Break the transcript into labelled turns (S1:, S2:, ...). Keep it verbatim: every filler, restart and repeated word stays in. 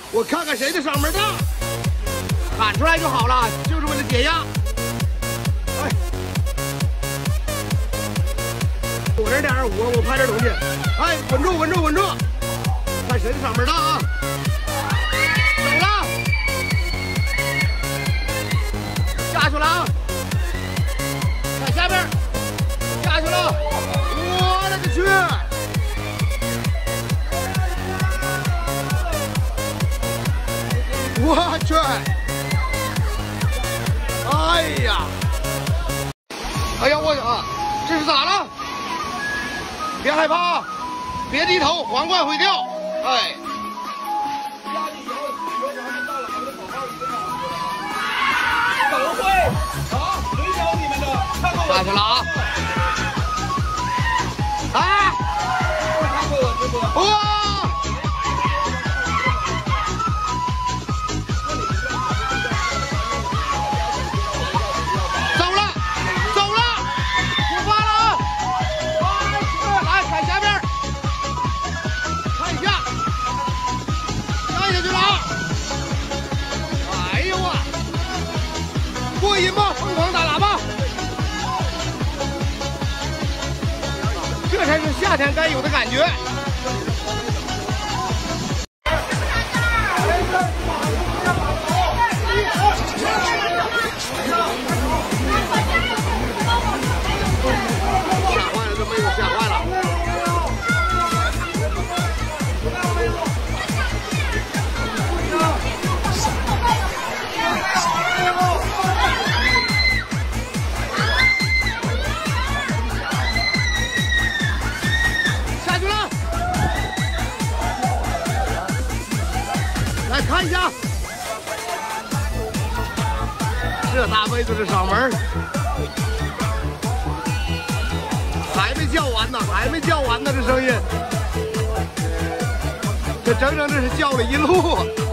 S1: 我看看谁的嗓门大，喊出来就好了，就是为了解压。哎，躲着点儿，我我拍点东西。哎，稳住，稳住，稳住！看谁的嗓门大啊！走了，下去了啊！看下边，下去了！我勒个去！ 我去！哎呀！哎呀，我啊，这是咋了？别害怕，别低头，皇冠会掉。哎。
S2: 怎么会？啊，轮教你们的，看过我
S1: 下去了啊！啊！
S2: 看过我直播。
S1: 哇！ 过瘾吗？疯狂打喇叭，这才是夏天该有的感觉。吓坏了，这妹子吓坏了。 来看一下，这大妹子的嗓门还没叫完呢，还没叫完呢，这声音，这整整这是叫了一路。